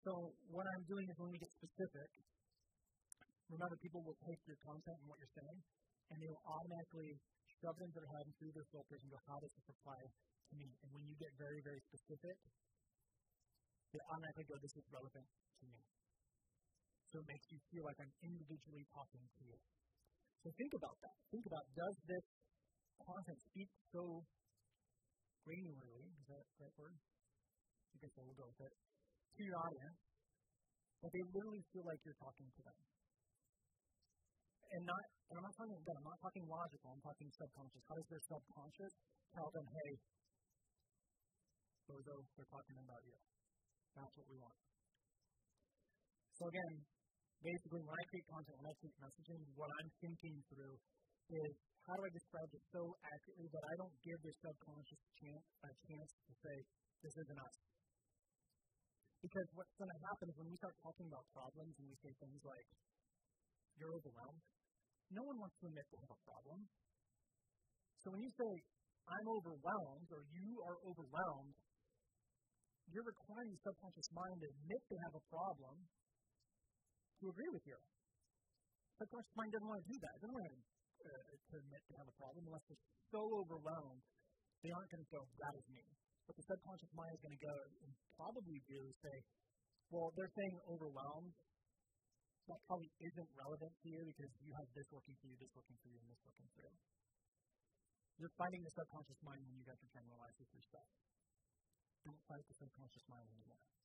So what I'm doing is when we get specific, remember people will take your content and what you're saying, and they will automatically shove it into their head and through their filters and go, how does this apply to me? And when you get very, very specific, they automatically go, this is relevant to me. So it makes you feel like I'm individually talking to you. So think about that. Think about, does this content speak so granularly, is that the right word? I guess we'll go with it, to your audience, that they literally feel like you're talking to them. And I'm not talking logical, I'm talking subconscious. How does their subconscious tell them, hey, Bozo, they're talking about you. That's what we want. So again, basically when I create content, when I create messaging, what I'm thinking through is how do I describe it so accurately that I don't give their subconscious a chance to say, this isn't us. Because what's going to happen is when we start talking about problems and we say things like, you're overwhelmed, no one wants to admit they have a problem. So when you say, I'm overwhelmed or you are overwhelmed, you're requiring the subconscious mind to admit they have a problem to agree with you. The subconscious mind doesn't want to do that. It doesn't want to admit they have a problem unless they're so overwhelmed, they aren't going to go, that is me. What the subconscious mind is going to go and probably do is say, well, they're saying overwhelmed. That probably isn't relevant to you because you have this working for you, this working for you, and this working for you. You're fighting the subconscious mind when you guys are trying to realize this yourself. Don't fight the subconscious mind anymore.